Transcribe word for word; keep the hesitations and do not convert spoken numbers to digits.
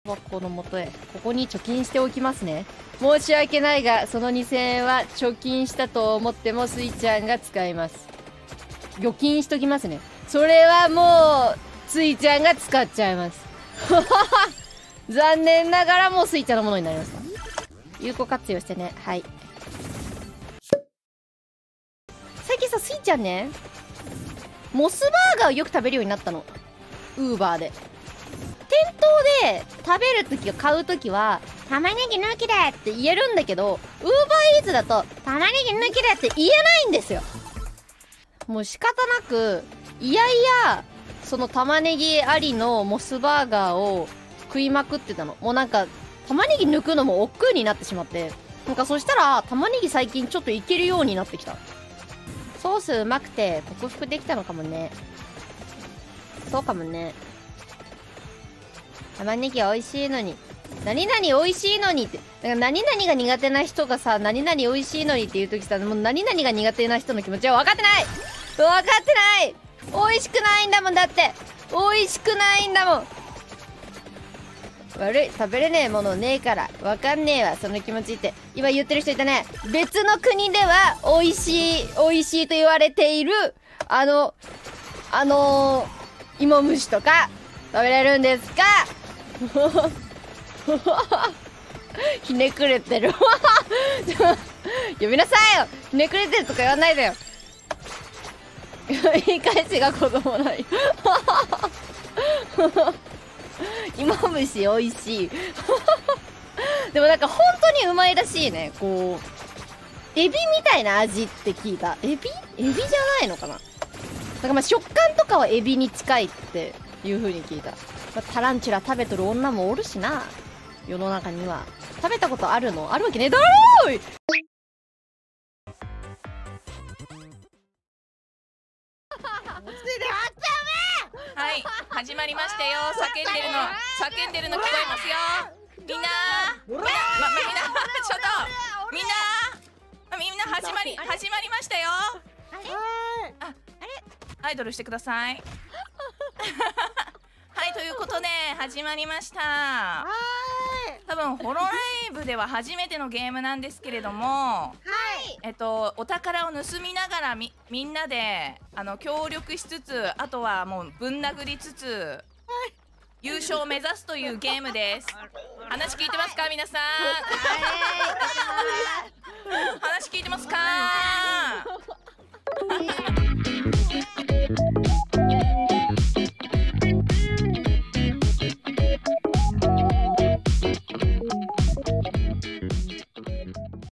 箱のもとへ。ここに貯金しておきますね。申し訳ないが、そのにせんえんは貯金したと思ってもスイちゃんが使います。預金しときますね。それはもう、スイちゃんが使っちゃいます。残念ながらもうスイちゃんのものになりました。有効活用してね。はい。最近さ、スイちゃんね、モスバーガーをよく食べるようになったの。ウーバーで。店頭で食べるとき、買うときは、玉ねぎ抜きでって言えるんだけど、ウーバーイーツだと、玉ねぎ抜きでって言えないんですよ。もう仕方なく、いやいや、その玉ねぎありのモスバーガーを食いまくってたの。もうなんか、玉ねぎ抜くのも億劫になってしまって。なんかそしたら、玉ねぎ最近ちょっといけるようになってきた。ソースうまくて克服できたのかもね。そうかもね。玉ねぎ美味しいのに。何々美味しいのにって。なんか何々が苦手な人がさ、何々美味しいのにっていう時さ、もう何々が苦手な人の気持ちは分かってない分かってない美味しくないんだもんだって美味しくないんだもん悪い、食べれねえものねえから分かんねえわ、その気持ちって。今言ってる人いたね。別の国では美味しい、美味しいと言われている、あの、あのー、芋虫とか食べれるんですか？ひねくれてる。呼びなさいよ。ひねくれてるとか言わないでよ。言い返しが子供ない。芋虫美味しい。でもなんか本当にうまいらしいね。こう、エビみたいな味って聞いた。エビエビじゃないのかな。なんかまあ食感とかはエビに近いっていう風に聞いた。まあ、タランチュラ食べとる女もおるしな。世の中には。食べたことあるの？あるわけねえだろーい。 はい、始まりましたよ。叫んでるの、叫んでるの聞こえますよ。みんな、みんな、ま、ま、みんな、ちょっと、みんな、みんな始まり、始まりましたよ。あれ？あ、あれ？アイドルしてください。はい、ということで始まりました。多分ホロライブでは初めてのゲームなんですけれども、はい、えっとお宝を盗みながらみみんなであの協力しつつ、あとはもうぶん殴りつつ、はい、優勝を目指すというゲームです。話聞いてますか皆さん？話聞いてますか？